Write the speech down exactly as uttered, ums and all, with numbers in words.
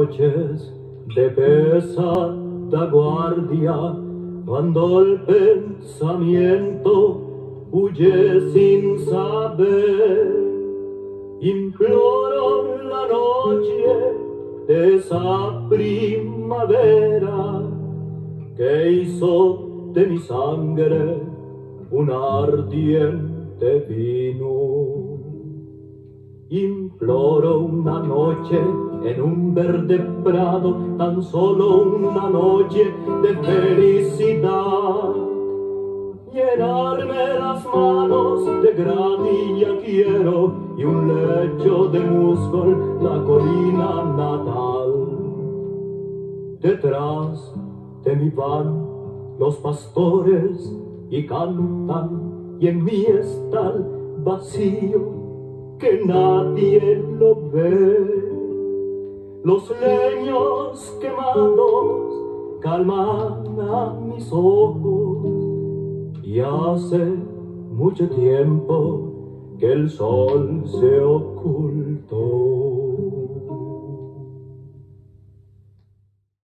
noches de pesada guardia, cuando el pensamiento huye sin saber, imploro la noche de esa primavera que hizo de mi sangre un ardiente vino. Imploro una noche en un verde prado, tan solo una noche de felicidad. Llenarme las manos de granilla quiero y un lecho de musgo en la colina natal. Detrás de mí van los pastores y cantan, y en mí está el vacío que nadie lo ve. Los leños quemados calman a mis ojos, y hace mucho tiempo que el sol se ocultó.